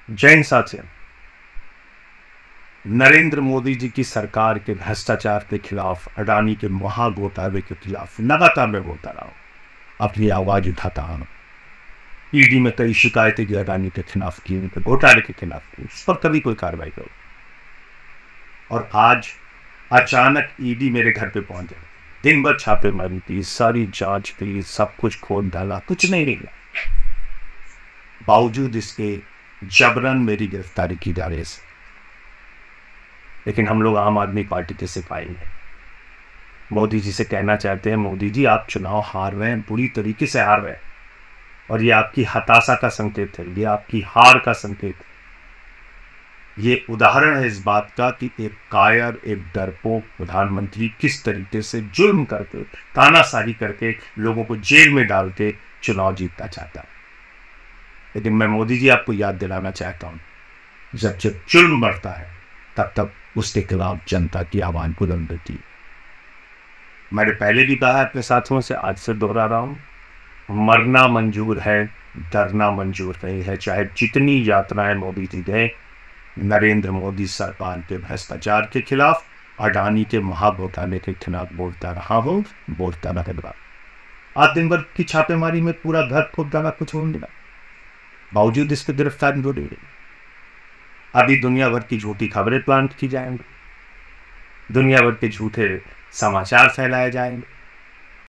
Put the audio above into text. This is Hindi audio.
जैन साथियों, नरेंद्र मोदी जी की सरकार के भ्रष्टाचार के खिलाफ, अडानी के महाघोटाले के खिलाफ लगातार मैं बोलता रहा हूं, अपनी आवाज उठाता हूं। ईडी में कई शिकायतें की अडानी के खिलाफ की, उनके घोटाले के खिलाफ की, उस पर कभी कोई कार्रवाई करो। और आज अचानक ईडी मेरे घर पे पहुंच गए। दिन भर छापेमारी की, सारी जांच की, सब कुछ खोद डाला, कुछ नहीं मिला। बावजूद इसके जबरन मेरी गिरफ्तारी की जा रही है। लेकिन हम लोग आम आदमी पार्टी के सिपाही हैं। मोदी जी से कहना चाहते हैं, मोदी जी आप चुनाव हार रहे हैं, बुरी तरीके से हार रहे हैं, और ये आपकी हताशा का संकेत है, ये आपकी हार का संकेत है। ये उदाहरण है इस बात का कि एक कायर, एक डरपोक प्रधानमंत्री किस तरीके से जुल्म करके, तानाशाही करके, लोगों को जेल में डाल के चुनाव जीतना चाहता है। लेकिन मैं मोदी जी आपको याद दिलाना चाहता हूं, जब जब जुल्म बढ़ता है तब तब उसके खिलाफ जनता की आवाज बुलंद होती है। मैंने पहले भी कहा अपने साथियों से, आज से दोहरा रहा हूं, मरना मंजूर है, डरना मंजूर नहीं है। चाहे जितनी यातनाएं मोदी जी गए, नरेंद्र मोदी सरकार के भ्रष्टाचार के खिलाफ, अडानी के महाघोटाले के खिलाफ बोलता रहा हूं, बोलता रहेगा। आज दिन भर की छापेमारी में पूरा घर खोद डाला, कुछ हो मिला, बावजूद इसके गिरफ्तारी हो रही। अभी दुनिया भर की झूठी खबरें प्लांट की जाएंगी, दुनिया भर के झूठे समाचार फैलाए जाएंगे,